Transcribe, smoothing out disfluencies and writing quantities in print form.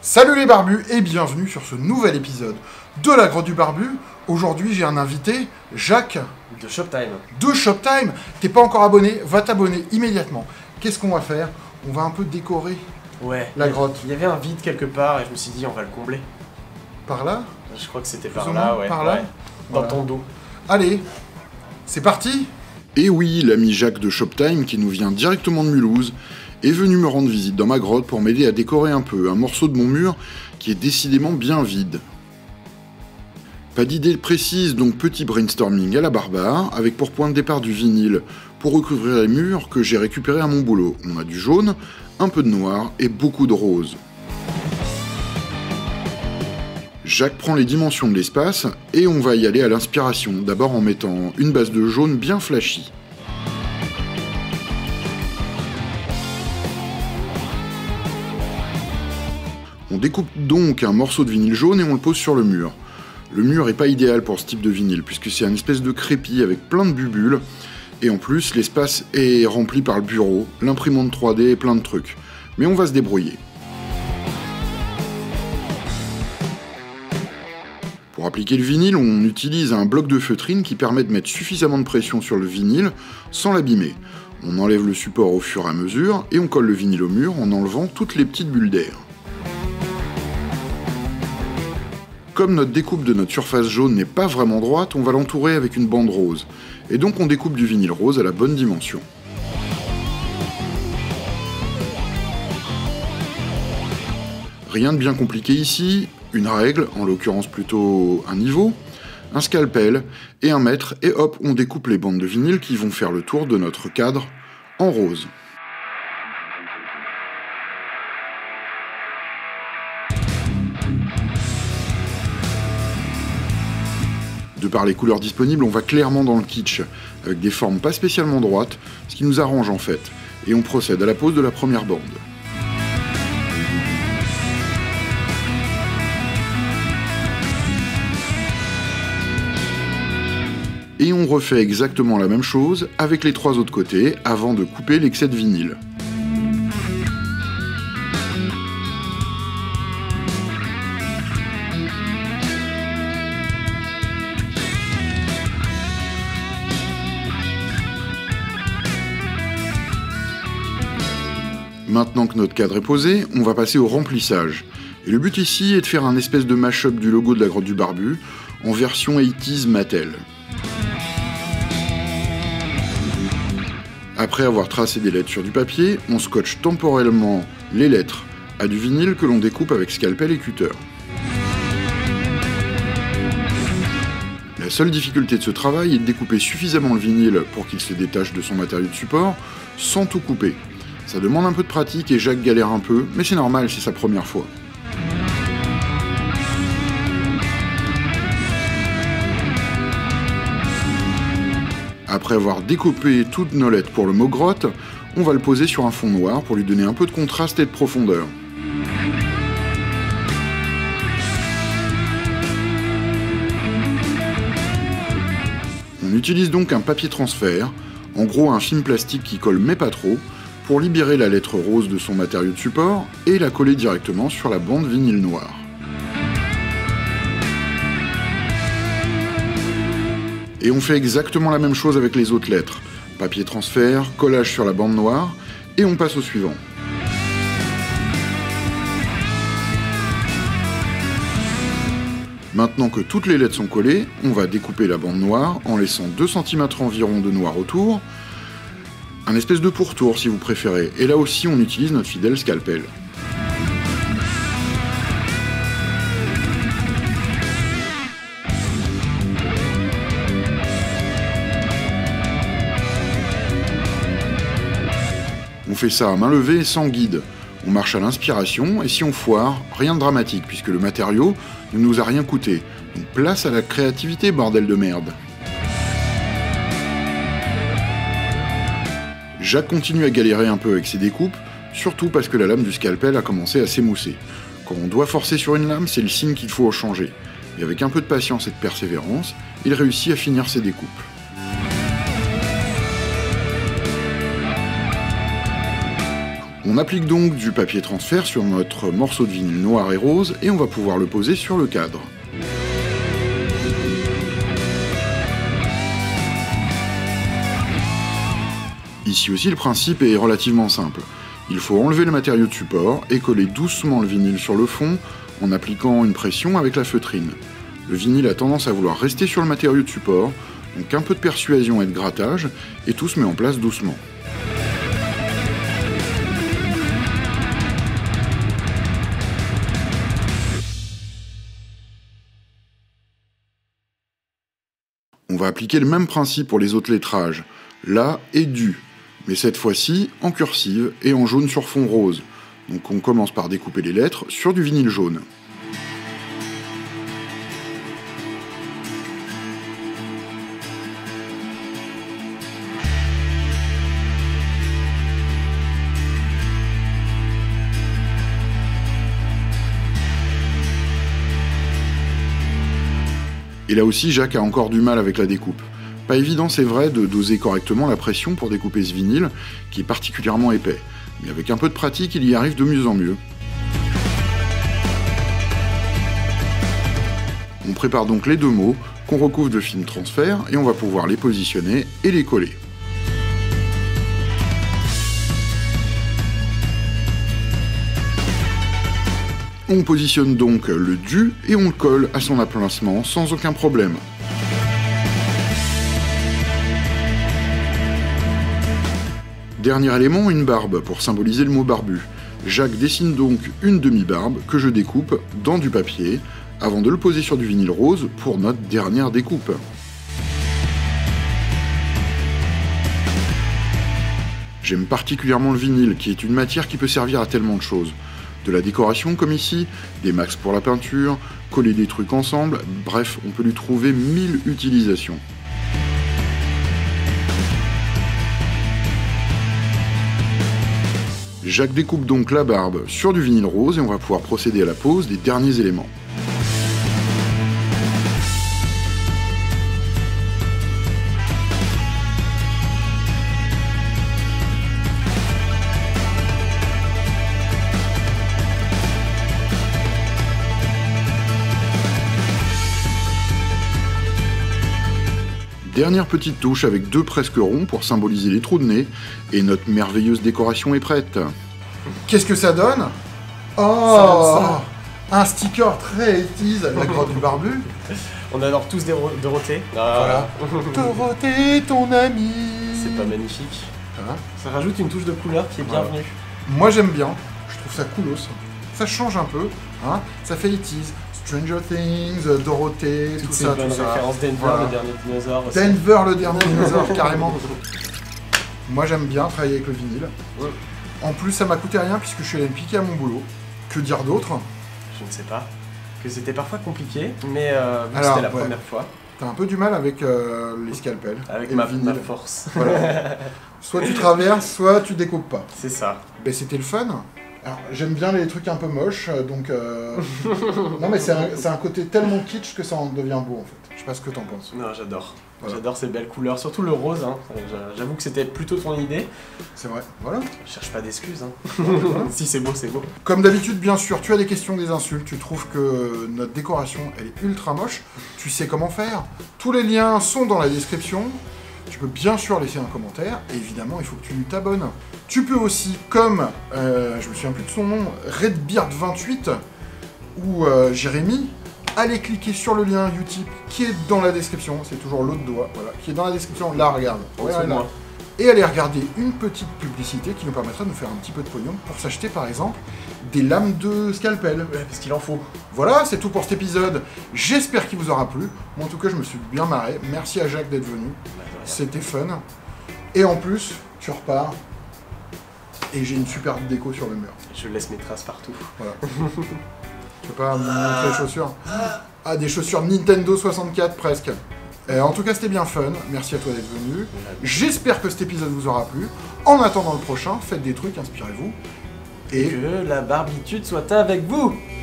Salut les barbus et bienvenue sur ce nouvel épisode de la Grotte du Barbu. Aujourd'hui j'ai un invité, Jacques de Shoptime. De Shoptime. T'es pas encore abonné, va t'abonner immédiatement. Qu'est-ce qu'on va faire? On va un peu décorer la grotte. Il y avait un vide quelque part et je me suis dit on va le combler. Par là? Je crois que c'était par là, ouais. Par là? Dans Voilà. ton dos. Allez, c'est parti. Et oui, l'ami Jacques de Shoptime, qui nous vient directement de Mulhouse, est venu me rendre visite dans ma grotte pour m'aider à décorer un peu un morceau de mon mur qui est décidément bien vide. Pas d'idée précise, donc petit brainstorming à la barbare, avec pour point de départ du vinyle pour recouvrir les murs que j'ai récupéré à mon boulot. On a du jaune, un peu de noir et beaucoup de rose. Jacques prend les dimensions de l'espace et on va y aller à l'inspiration, d'abord en mettant une base de jaune bien flashy. On découpe donc un morceau de vinyle jaune et on le pose sur le mur. Le mur est pas idéal pour ce type de vinyle puisque c'est un espèce de crépi avec plein de bubules et en plus l'espace est rempli par le bureau, l'imprimante 3D et plein de trucs. Mais on va se débrouiller. Pour appliquer le vinyle, on utilise un bloc de feutrine qui permet de mettre suffisamment de pression sur le vinyle sans l'abîmer. On enlève le support au fur et à mesure et on colle le vinyle au mur en enlevant toutes les petites bulles d'air. Comme notre découpe de notre surface jaune n'est pas vraiment droite, on va l'entourer avec une bande rose. Et donc on découpe du vinyle rose à la bonne dimension. Rien de bien compliqué ici, une règle, en l'occurrence plutôt un niveau, un scalpel et un mètre, et hop, on découpe les bandes de vinyle qui vont faire le tour de notre cadre en rose. De par les couleurs disponibles, on va clairement dans le kitsch, avec des formes pas spécialement droites, ce qui nous arrange en fait, et on procède à la pose de la première bande. Et on refait exactement la même chose avec les trois autres côtés, avant de couper l'excès de vinyle. Maintenant que notre cadre est posé, on va passer au remplissage. Et le but ici est de faire un espèce de mash-up du logo de la Grotte du Barbu, en version 80s Mattel. Après avoir tracé des lettres sur du papier, on scotche temporellement les lettres à du vinyle que l'on découpe avec scalpel et cutter. La seule difficulté de ce travail est de découper suffisamment le vinyle pour qu'il se détache de son matériau de support, sans tout couper. Ça demande un peu de pratique et Jacques galère un peu, mais c'est normal, c'est sa première fois. Après avoir découpé toutes nos lettres pour le mot grotte, on va le poser sur un fond noir pour lui donner un peu de contraste et de profondeur. On utilise donc un papier transfert, en gros un film plastique qui colle mais pas trop, pour libérer la lettre rose de son matériau de support et la coller directement sur la bande vinyle noire. Et on fait exactement la même chose avec les autres lettres. Papier transfert, collage sur la bande noire, et on passe au suivant. Maintenant que toutes les lettres sont collées, on va découper la bande noire en laissant 2 cm environ de noir autour, un espèce de pourtour si vous préférez, et là aussi on utilise notre fidèle scalpel. On fait ça à main levée sans guide. On marche à l'inspiration et si on foire, rien de dramatique puisque le matériau ne nous a rien coûté. Donc place à la créativité, bordel de merde. Jacques continue à galérer un peu avec ses découpes, surtout parce que la lame du scalpel a commencé à s'émousser. Quand on doit forcer sur une lame, c'est le signe qu'il faut changer. Et avec un peu de patience et de persévérance, il réussit à finir ses découpes. On applique donc du papier transfert sur notre morceau de vinyle noir et rose et on va pouvoir le poser sur le cadre. Ici aussi, le principe est relativement simple. Il faut enlever le matériau de support et coller doucement le vinyle sur le fond en appliquant une pression avec la feutrine. Le vinyle a tendance à vouloir rester sur le matériau de support, donc un peu de persuasion et de grattage, et tout se met en place doucement. On va appliquer le même principe pour les autres lettrages, La et Du, mais cette fois-ci en cursive et en jaune sur fond rose. Donc on commence par découper les lettres sur du vinyle jaune. Et là aussi, Jacques a encore du mal avec la découpe. Pas évident, c'est vrai, de doser correctement la pression pour découper ce vinyle, qui est particulièrement épais. Mais avec un peu de pratique, il y arrive de mieux en mieux. On prépare donc les deux mots, qu'on recouvre de film transfert, et on va pouvoir les positionner et les coller. On positionne donc le Du et on le colle à son emplacement sans aucun problème. Dernier élément, une barbe pour symboliser le mot barbu. Jacques dessine donc une demi-barbe que je découpe dans du papier avant de le poser sur du vinyle rose pour notre dernière découpe. J'aime particulièrement le vinyle qui est une matière qui peut servir à tellement de choses. De la décoration comme ici, des max pour la peinture, coller des trucs ensemble, bref, on peut lui trouver 1000 utilisations. Jacques découpe donc la barbe sur du vinyle rose et on va pouvoir procéder à la pose des derniers éléments. Dernière petite touche avec deux presque ronds pour symboliser les trous de nez, et notre merveilleuse décoration est prête. Qu'est-ce que ça donne? Oh, un sticker très 80s avec la grotte du barbu. On adore tous Dorothée. Voilà. Dorothée, ton ami. C'est pas magnifique. Hein? Ça rajoute une touche de couleur qui est bienvenue. Moi j'aime bien, je trouve ça coolos. Ça change un peu, hein? Ça fait 80s. Stranger Things, Dorothée, tout ça, tout ça. Référence Denver, voilà. Le dernier dinosaure aussi. Denver, le dernier dinosaure, carrément. Moi j'aime bien travailler avec le vinyle. Ouais. En plus ça m'a coûté rien puisque je suis allé me piquer à mon boulot. Que dire d'autre? Je ne sais pas. Que c'était parfois compliqué, mais c'était la première fois. T'as un peu du mal avec les scalpels. Avec ma force. Voilà. Soit tu traverses, soit tu découpes pas. C'est ça. Ben, c'était le fun. Alors, j'aime bien les trucs un peu moches, donc... Non mais c'est un côté tellement kitsch que ça en devient beau en fait. Je sais pas ce que t'en penses. Non, j'adore. Voilà. J'adore ces belles couleurs, surtout le rose. Hein. J'avoue que c'était plutôt ton idée. C'est vrai, voilà. Je cherche pas d'excuses. Hein. Voilà. Si c'est beau, c'est beau. Comme d'habitude, bien sûr, tu as des questions, des insultes, tu trouves que notre décoration, elle est ultra moche, tu sais comment faire. Tous les liens sont dans la description. Tu peux bien sûr laisser un commentaire, et évidemment, il faut que tu t'abonnes. Tu peux aussi, comme, je me souviens plus de son nom, Redbeard28, ou Jérémy, aller cliquer sur le lien Utip qui est dans la description, c'est toujours l'autre doigt, voilà, qui est dans la description, là, regarde. Ouais, là. Et aller regarder une petite publicité qui nous permettra de nous faire un petit peu de pognon pour s'acheter, par exemple, des lames de scalpel. Ouais, parce qu'il en faut. Voilà, c'est tout pour cet épisode. J'espère qu'il vous aura plu. Moi, en tout cas, je me suis bien marré. Merci à Jacques d'être venu. C'était fun. Et en plus, tu repars. Et j'ai une superbe déco sur le mur. Je laisse mes traces partout. Voilà. Tu veux pas me montrer les chaussures? Ah, des chaussures Nintendo 64 presque. En tout cas, c'était bien fun. Merci à toi d'être venu. J'espère que cet épisode vous aura plu. En attendant le prochain, faites des trucs, inspirez-vous. Et que la barbitude soit avec vous.